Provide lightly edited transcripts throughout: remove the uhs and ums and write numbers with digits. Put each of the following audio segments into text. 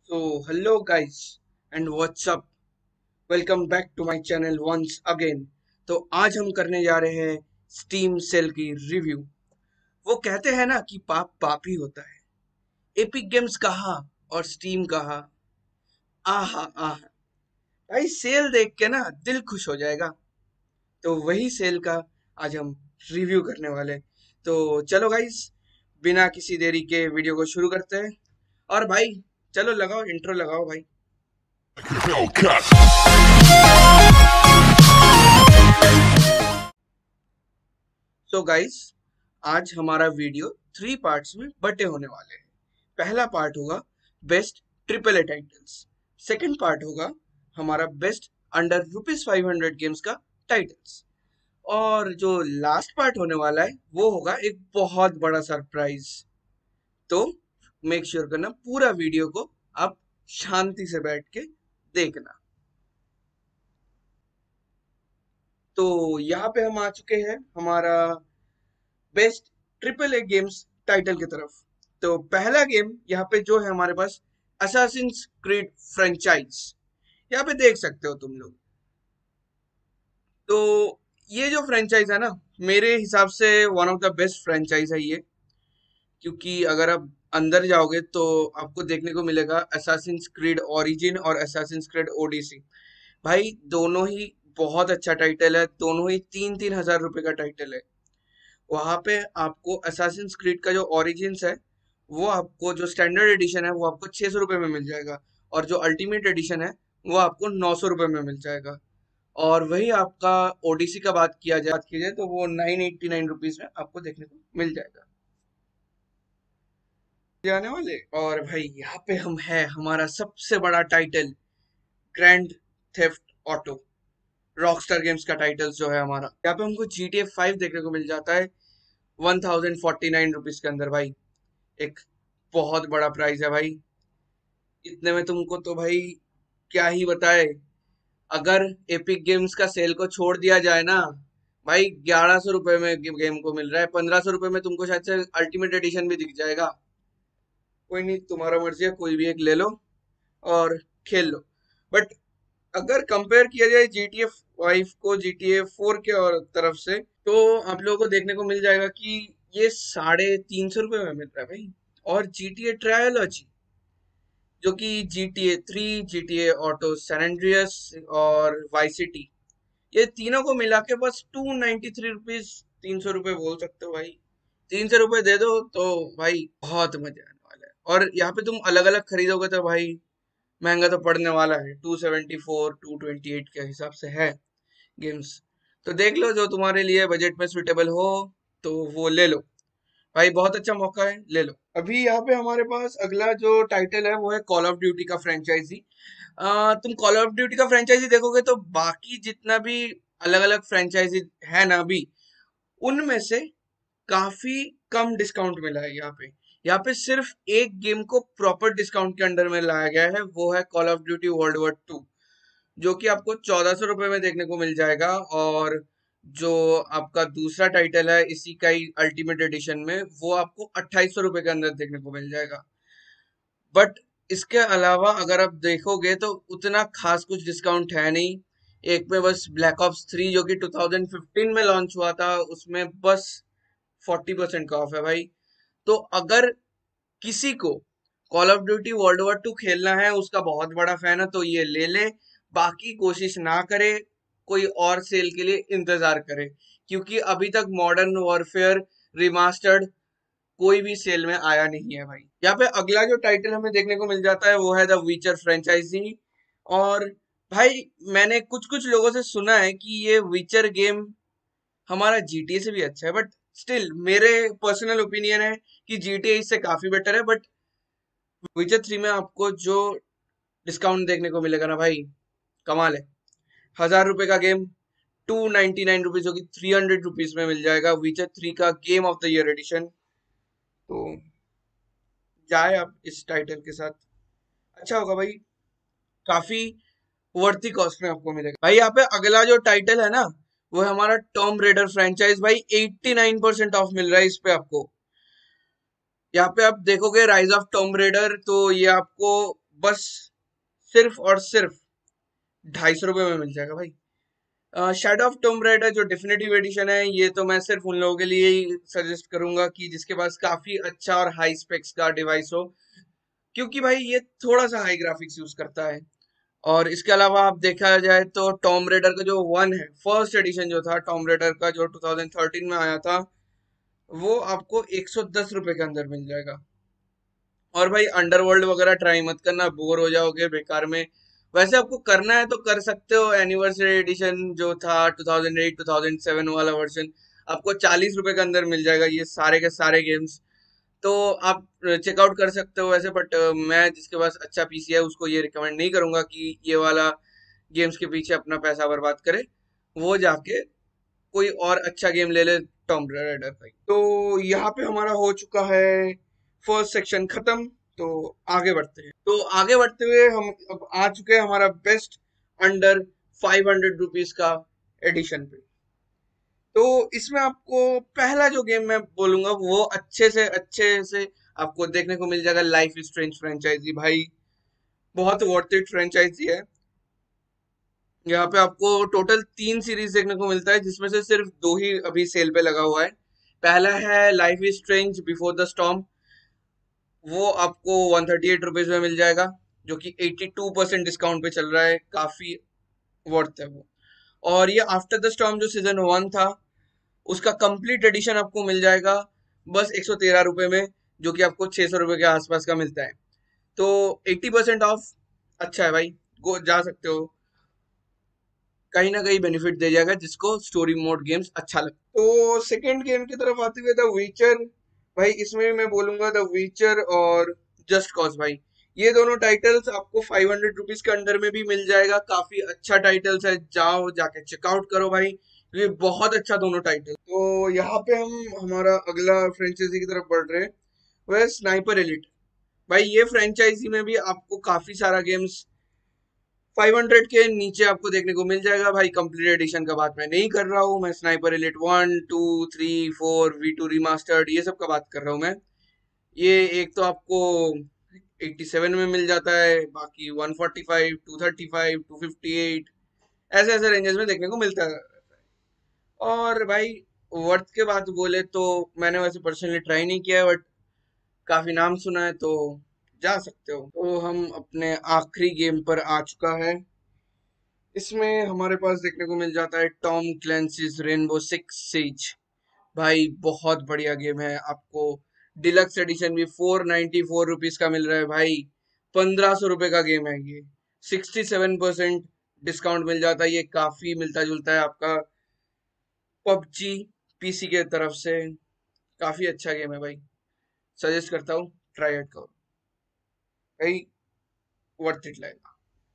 So, hello guys and what's up? Welcome back to my channel once again. तो आज हम करने जा रहे हैं स्टीम सेल की रिव्यू। वो कहते हैं ना कि पाप पाप ही होता है। एपिक गेम्स कहा और स्टीम कहा, आहा आहा। भाई सेल देख के ना दिल खुश हो जाएगा। तो वही सेल का आज हम रिव्यू करने वाले हैं। तो चलो गाइस, बिना किसी देरी के वीडियो को शुरू करते हैं। और भाई चलो लगाओ, इंट्रो लगाओ भाई। सो गाइस, आज हमारा वीडियो 3 पार्ट्स में बटे होने वाले हैं। पहला पार्ट होगा best triple A titles. Second part होगा हमारा बेस्ट अंडर ₹500 गेम्स का टाइटल्स। और जो लास्ट पार्ट होने वाला है वो होगा एक बहुत बड़ा सरप्राइज। तो मेक श्योर करना पूरा वीडियो को आप शांति से बैठ के देखना। तो यहाँ पे हम आ चुके हैं हमारा best triple A games title की तरफ। तो पहला गेम यहाँ पे जो है हमारे पास असासिन्स क्रीड फ्रेंचाइज। यहाँ पे देख सकते हो तुम लोग। तो ये जो फ्रेंचाइज है ना, मेरे हिसाब से one of the best franchise है ये। क्योंकि अगर आप अंदर जाओगे तो आपको देखने को मिलेगा असासिन्स क्रीड ओरिजिन और असासिन्स क्रीड ओडिसी। भाई दोनों ही बहुत अच्छा टाइटल है, दोनों ही 3-3 हज़ार रुपए का टाइटल है। वहां पे आपको असासिन्स क्रीड का जो ओरिजिन्स है वो आपको, जो स्टैंडर्ड एडिशन है वो आपको 600 रुपये में मिल जाएगा। और जो अल्टीमेट एडिशन है वो आपको 900 रुपये में मिल जाएगा। और वही आपका ओडिसी का बात की जाए तो वो 989 रुपीज में आपको देखने को मिल जाएगा जाने वाले। और भाई यहाँ पे हम है हमारा सबसे बड़ा title, Grand Theft Auto. Rockstar games का टाइटल जो है हमारा, यहाँ पे हमको GTA 5 देखने को मिल जाता है 1049 रुपीज के अंदर। भाई एक बहुत बड़ा प्राइस है भाई। इतने में तुमको तो भाई क्या ही बताए। अगर एपिक गेम्स का सेल को छोड़ दिया जाए ना, भाई 1100 रुपये में गेम को मिल रहा है। 1500 रुपये में तुमको शायद से अल्टीमेट एडिशन भी दिख जाएगा। कोई नहीं, तुम्हारा मर्जी है, कोई भी एक ले लो और खेल लो। बट अगर कंपेयर किया जाए GTA 5 को GTA 4 के और तरफ से, तो आप लोगों को देखने को मिल जाएगा कि ये 350 रुपये में मिल रहा है भाई। और GTA ट्रायोलॉजी, जो कि GTA 3, GTA auto San Andreas और वाई सिटी, ये तीनों को मिला के बस 293 रुपीज, 300 रुपये बोल सकते हो भाई। 300 रुपये दे दो तो भाई बहुत मजा आने वाला है। और यहाँ पे तुम अलग अलग खरीदोगे तो भाई महंगा तो पड़ने वाला है। 274 228 के हिसाब से है गेम्स। तो देख लो जो तुम्हारे लिए बजट में सुटेबल हो तो वो ले लो भाई। बहुत अच्छा मौका है, ले लो। अभी यहाँ पे हमारे पास अगला जो टाइटल है वो है कॉल ऑफ ड्यूटी का फ्रेंचाइजी। तुम कॉल ऑफ ड्यूटी का फ्रेंचाइजी देखोगे तो बाकी जितना भी अलग अलग फ्रेंचाइजी है ना अभी, उनमें से काफी कम डिस्काउंट मिला है यहाँ पे। यहाँ पे सिर्फ एक गेम को प्रॉपर डिस्काउंट के अंडर में लाया गया है, वो है Call of Duty World War 2, जो कि आपको 1400 रुपये में देखने को मिल जाएगा। और जो आपका दूसरा टाइटल है इसी का ही अल्टीमेट एडिशन में, वो आपको 2800 रुपये के अंदर देखने को मिल जाएगा। बट इसके अलावा अगर आप देखोगे तो उतना खास कुछ डिस्काउंट है नहीं। एक में बस ब्लैक ऑप्स 3 जो कि 2015 में लॉन्च हुआ था, उसमें बस 40% का ऑफ है भाई। तो अगर किसी को Call of Duty World War 2 खेलना है, उसका बहुत बड़ा फैन है, तो ये ले ले। बाकी कोशिश ना करे, कोई और सेल के लिए इंतजार करे, क्योंकि अभी तक मॉडर्न वॉरफेयर रिमास्टर्ड कोई भी सेल में आया नहीं है भाई। यहाँ पे अगला जो टाइटल हमें देखने को मिल जाता है वो है द विचर फ्रेंचाइजी। और भाई मैंने कुछ कुछ लोगों से सुना है कि ये विचर गेम हमारा GTA से भी अच्छा है, बट स्टिल मेरे पर्सनल ओपिनियन है कि GTA इससे काफी बेटर है। बट विचर 3 में आपको जो डिस्काउंट देखने को मिलेगा ना भाई, कमाल है। 1000 रुपए का गेम 299 रुपीज, जो कि 300 रुपीज में मिल जाएगा विचर 3 का game of the year edition. तो जाए आप इस टाइटल के साथ, अच्छा होगा भाई। काफी वर्थी कॉस्ट में आपको मिलेगा भाई। यहाँ पे अगला जो टाइटल है ना वो है हमारा टॉम रेडर फ्रेंचाइज। भाई 89% ऑफ मिल रहा है इस पे आपको। यहाँ पे आप देखोगे राइज ऑफ टॉम रेडर, तो ये आपको बस सिर्फ और सिर्फ 250 रुपये में मिल जाएगा भाई। शैडो ऑफ टॉम राइडर जो डेफिनेटिव एडिशन है, ये तो मैं सिर्फ उन लोगों के लिए ही सजेस्ट करूंगा कि जिसके पास काफी अच्छा और हाई स्पेक्स का डिवाइस हो, क्योंकि भाई ये थोड़ा सा हाई ग्राफिक्स यूज करता है। और इसके अलावा आप देखा जाए तो टॉम रेडर का जो वन है, फर्स्ट एडिशन जो था टॉम रेडर का, जो 2013 में आया था, वो आपको 110 रुपए के अंदर मिल जाएगा। और भाई अंडरवर्ल्ड वगैरह ट्राई मत करना, बोर हो जाओगे बेकार में। वैसे आपको करना है तो कर सकते हो, एनिवर्सरी एडिशन जो था 2008 2007 वाला वर्जन, आपको 40 रुपए के अंदर मिल जाएगा ये सारे के सारे गेम्स। तो आप चेकआउट कर सकते हो वैसे, बट मैं जिसके पास अच्छा पीसी है उसको ये रिकमेंड नहीं करूंगा कि ये वाला गेम्स के पीछे अपना पैसा बर्बाद करे। वो जाके कोई और अच्छा गेम ले ले, टॉम राइडर भाई। तो यहाँ पे हमारा हो चुका है फर्स्ट सेक्शन खत्म। तो आगे बढ़ते हैं। तो आगे बढ़ते हुए हम अब आ चुके हैं हमारा बेस्ट अंडर 500 रुपीज का एडिशन पे। तो इसमें आपको पहला जो गेम मैं बोलूंगा वो अच्छे से आपको देखने को मिल जाएगा, लाइफ इज स्ट्रेंज फ्रेंचाइजी भाई। बहुत वर्थ इट फ्रेंचाइजी है। यहाँ पे आपको टोटल 3 सीरीज देखने को मिलता है, जिसमें से सिर्फ 2 ही अभी सेल पे लगा हुआ है। पहला है Life is Strange Before the Storm. वो आपको 138 रुपीज में मिल जाएगा, जो कि 82% डिस्काउंट पे चल रहा है, काफी वर्थ है वो। और ये आफ्टर द स्टॉर्म जो सीजन 1 था, उसका कंप्लीट एडिशन आपको मिल जाएगा बस 113 रुपए में, जो कि आपको 600 रुपए के आसपास का मिलता है। तो 80% ऑफ अच्छा है भाई, गो जा सकते हो। कहीं ना कहीं बेनिफिट दे जाएगा जिसको स्टोरी मोड गेम्स अच्छा लगता है। तो सेकेंड गेम की तरफ आते हुए द वीचर। भाई इसमें भी मैं बोलूंगा द वीचर और जस्ट कॉज भाई, ये दोनों टाइटल्स आपको 500 रुपीज के अंदर में भी मिल जाएगा। काफी अच्छा टाइटल्स है, जाओ जाके चेकआउट करो भाई, ये बहुत अच्छा दोनों टाइटल। तो यहाँ पे हम हमारा अगला फ्रेंचाइजी की तरफ बढ़ रहे हैं, वह स्नाइपर एलिट। भाई ये फ्रेंचाइजी में भी आपको काफी सारा गेम्स 500 के नीचे आपको देखने को मिल जाएगा भाई। कंप्लीट एडिशन का बात मैं नहीं कर रहा हूँ, मैं स्नाइपर एलिट 1 2 3 4 V2 रिमास्टर्ड ये सब का बात कर रहा हूँ मैं। ये एक तो आपको 87 में मिल जाता है, बाकी 145 235 258 ऐसे ऐसे रेंजेस में देखने को मिलता है। और भाई वर्थ के बात बोले तो मैंने वैसे पर्सनली ट्राई नहीं किया है, बट काफी नाम सुना है, तो जा सकते हो। तो हम अपने आखिरी गेम पर आ चुका है। इसमें हमारे पास देखने को मिल जाता है Tom Clancy's Rainbow Six Siege. भाई बहुत बढ़िया गेम है, आपको डिलक्स एडिशन भी 494 रुपीज का मिल रहा है भाई। 1500 रुपए का गेम है ये। 67% डिस्काउंट मिल जाता है, ये काफी मिलता जुलता है आपका पबजी पीसी के तरफ से। काफी अच्छा गेम है भाई, सजेस्ट करता हूँ, ट्राई आउट करो भाई, वर्थ इट लगेगा।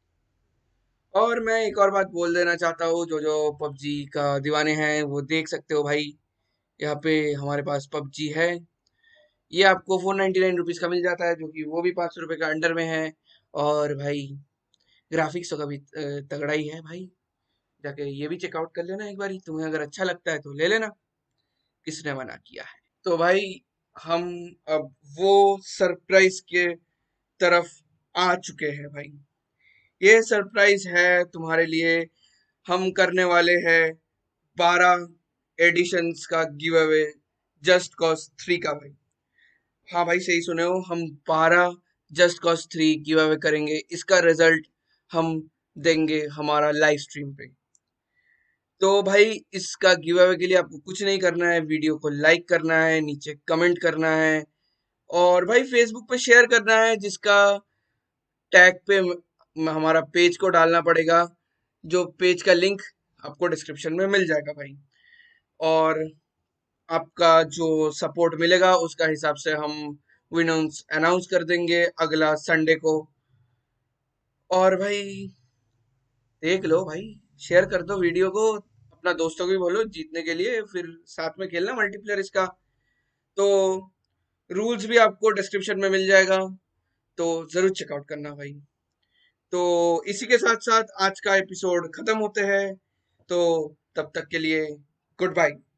और मैं एक और बात बोल देना चाहता हूँ, जो जो पबजी का दीवाने हैं वो देख सकते हो भाई, यहाँ पे हमारे पास पबजी है। ये आपको 499 रुपीज का मिल जाता है, जो कि वो भी 500 रुपये का अंडर में है। और भाई ग्राफिक्स तो कभी तगड़ा ही है भाई, जाके ये भी चेकआउट कर लेना एक बार, तुम्हें अगर अच्छा लगता है तो ले लेना, किसने मना किया है। तो भाई हम अब वो सरप्राइज के तरफ आ चुके हैं भाई। ये सरप्राइज है तुम्हारे लिए, हम करने वाले हैं 12 एडिशंस का गिव अवे जस्ट कॉज 3 का भाई। हाँ भाई सही सुने हो, हम 12 जस्ट कॉज 3 गिव अवे करेंगे। इसका रिजल्ट हम देंगे हमारा लाइव स्ट्रीम पे। तो भाई इसका गिव अवे के लिए आपको कुछ नहीं करना है, वीडियो को लाइक करना है, नीचे कमेंट करना है, और भाई फेसबुक पे शेयर करना है, जिसका टैग पे हमारा पेज को डालना पड़ेगा, जो पेज का लिंक आपको डिस्क्रिप्शन में मिल जाएगा भाई। और आपका जो सपोर्ट मिलेगा उसका हिसाब से हम विनर्स अनाउंस कर देंगे अगला संडे को। और भाई देख लो भाई, शेयर कर दो वीडियो को, अपना दोस्तों को भी बोलो जीतने के लिए, फिर साथ में खेलना मल्टीप्लेयर इसका। तो रूल्स भी आपको डिस्क्रिप्शन में मिल जाएगा, तो जरूर चेकआउट करना भाई। तो इसी के साथ साथ आज का एपिसोड खत्म होते हैं, तो तब तक के लिए गुड बाय।